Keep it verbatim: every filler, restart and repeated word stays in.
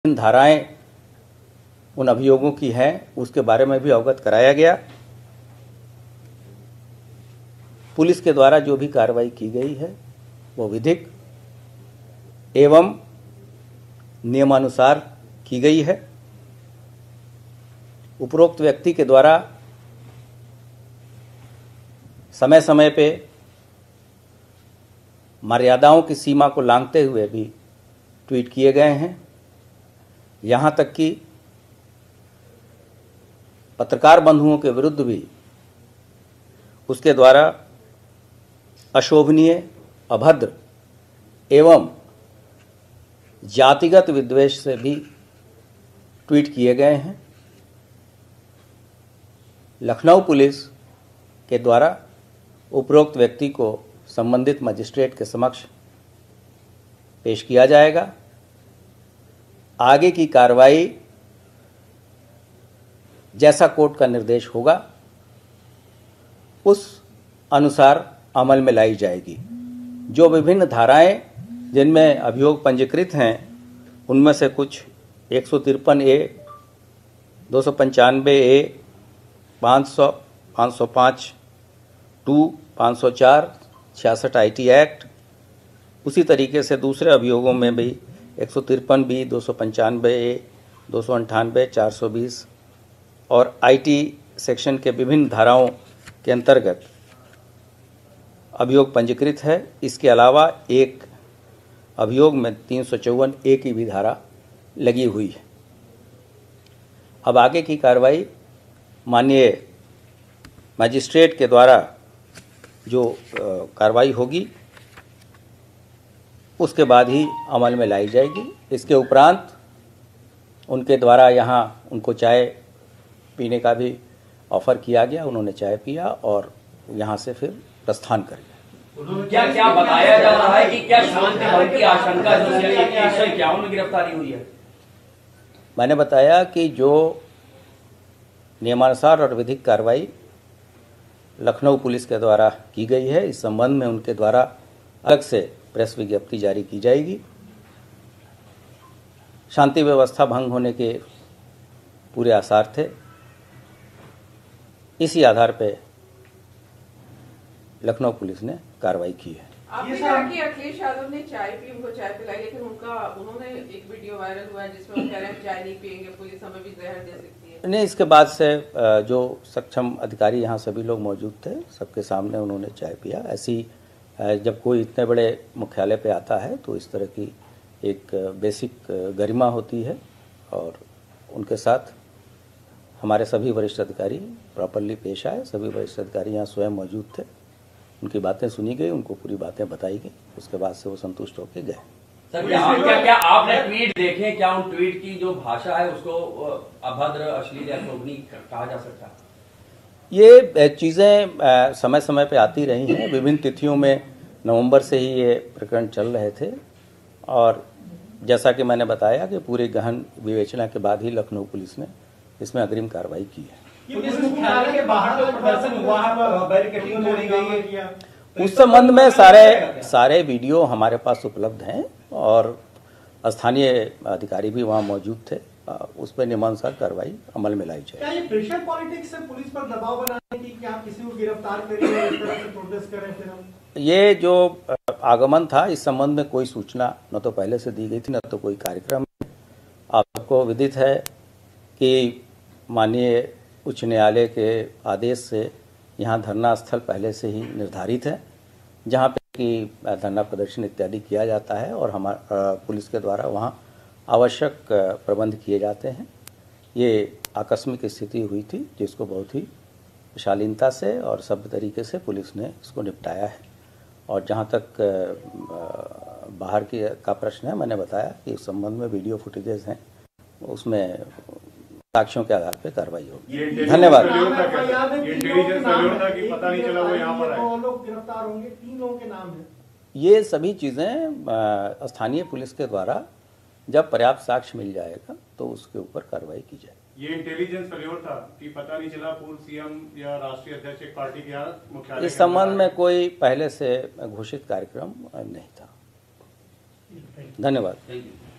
इन धाराएं उन अभियोगों की हैं उसके बारे में भी अवगत कराया गया। पुलिस के द्वारा जो भी कार्रवाई की गई है वो विधिक एवं नियमानुसार की गई है। उपरोक्त व्यक्ति के द्वारा समय समय पे मर्यादाओं की सीमा को लांघते हुए भी ट्वीट किए गए हैं। यहाँ तक कि पत्रकार बंधुओं के विरुद्ध भी उसके द्वारा अशोभनीय, अभद्र एवं जातिगत विद्वेष से भी ट्वीट किए गए हैं। लखनऊ पुलिस के द्वारा उपरोक्त व्यक्ति को संबंधित मजिस्ट्रेट के समक्ष पेश किया जाएगा। आगे की कार्रवाई जैसा कोर्ट का निर्देश होगा उस अनुसार अमल में लाई जाएगी। जो विभिन्न धाराएं जिनमें अभियोग पंजीकृत हैं उनमें से कुछ एक सौ तिरपन ए, दो सौ पंचानवे ए, पाँच सौ, पाँच सौ पाँच टू, पाँच सौ चार, छियासठ आई टी एक्ट, उसी तरीके से दूसरे अभियोगों में भी एक सौ तिरपन बी, दो सौ पंचानवे ए, दो सौ अंठानवे, चार सौ बीस और आई टी सेक्शन के विभिन्न धाराओं के अंतर्गत अभियोग पंजीकृत है। इसके अलावा एक अभियोग में तीन सौ चौवन ए की भी धारा लगी हुई है। अब आगे की कार्रवाई माननीय मजिस्ट्रेट के द्वारा जो कार्रवाई होगी उसके बाद ही अमल में लाई जाएगी। इसके उपरांत उनके द्वारा यहाँ उनको चाय पीने का भी ऑफर किया गया। उन्होंने चाय पिया और यहाँ से फिर प्रस्थान कर गया। क्या क्या बताया जा रहा है कि क्या शांति भंग की आशंका जो है एक सौ इक्यावन में गिरफ्तारी हुई है? मैंने बताया कि जो नियमानुसार और विधिक कार्रवाई लखनऊ पुलिस के द्वारा की गई है, इस संबंध में उनके द्वारा अलग से प्रेस विज्ञप्ति जारी की जाएगी। शांति व्यवस्था भंग होने के पूरे आसार थे। इसी आधार पे लखनऊ पुलिस ने कार्रवाई की है। आपने कहा कि अखिलेश यादव ने चाय पी, उनको चाय पिलाई, लेकिन उनका उन्होंने एक वीडियो वायरल हुआ है जिसमें वो कह रहे हैं चाय नहीं पियेंगे, पुलिस हमें भी जहर दे सकती है। नहीं, इसके बाद से जो सक्षम अधिकारी यहाँ सभी लोग मौजूद थे, सबके सामने उन्होंने चाय पिया। ऐसी जब कोई इतने बड़े मुख्यालय पे आता है तो इस तरह की एक बेसिक गरिमा होती है और उनके साथ हमारे सभी वरिष्ठ अधिकारी प्रॉपरली पेश आए। सभी वरिष्ठ अधिकारी यहाँ स्वयं मौजूद थे। उनकी बातें सुनी गई, उनको पूरी बातें बताई गई। उसके बाद से वो संतुष्ट होकर गए। सर, क्या, क्या क्या आपने ट्वीट देखे? क्या उन ट्वीट की जो भाषा है उसको अभद्र, अश्लील या शोभनीय कहा जा सकता है? ये चीज़ें समय समय पे आती रही हैं। विभिन्न तिथियों में नवंबर से ही ये प्रकरण चल रहे थे और जैसा कि मैंने बताया कि पूरी गहन विवेचना के बाद ही लखनऊ पुलिस ने इसमें अग्रिम कार्रवाई की है। पुलिस मुख्यालय के बाहर जो प्रदर्शन हुआ है, बैरिकेडिंग तोड़ी गई है, उस संबंध में सारे सारे वीडियो हमारे पास उपलब्ध हैं और स्थानीय अधिकारी भी वहाँ मौजूद थे। उस पर नियमानुसार कार्रवाई अमल में लाई जाए। क्या ये प्रेशर पॉलिटिक्स से पुलिस पर दबाव बनाने की कि आप किसी को गिरफ्तार करिए, इस तरह से प्रोटेस्ट करें? फिर हम ये जो आगमन था इस संबंध में कोई सूचना न तो पहले से दी गई थी न तो कोई कार्यक्रम। आपको विदित है कि माननीय उच्च न्यायालय के आदेश से यहाँ धरना स्थल पहले से ही निर्धारित है जहाँ पे कि धरना प्रदर्शन इत्यादि किया जाता है और हमारा पुलिस के द्वारा वहाँ आवश्यक प्रबंध किए जाते हैं। ये आकस्मिक स्थिति हुई थी जिसको बहुत ही शालीनता से और सभ्य तरीके से पुलिस ने इसको निपटाया है। और जहाँ तक बाहर की का प्रश्न है, मैंने बताया कि इस संबंध में वीडियो फुटेजेस हैं, उसमें साक्ष्यों के आधार पर कार्रवाई होगी। धन्यवाद। ये सभी चीज़ें स्थानीय पुलिस के द्वारा जब पर्याप्त साक्ष्य मिल जाएगा तो उसके ऊपर कार्रवाई की जाएगी। ये इंटेलिजेंस फेल्योर था कि पता नहीं चला पूर्व सीएम या राष्ट्रीय अध्यक्ष एक पार्टी के यहाँ मुख्यालय। इस संबंध में कोई पहले से घोषित कार्यक्रम नहीं था। धन्यवाद।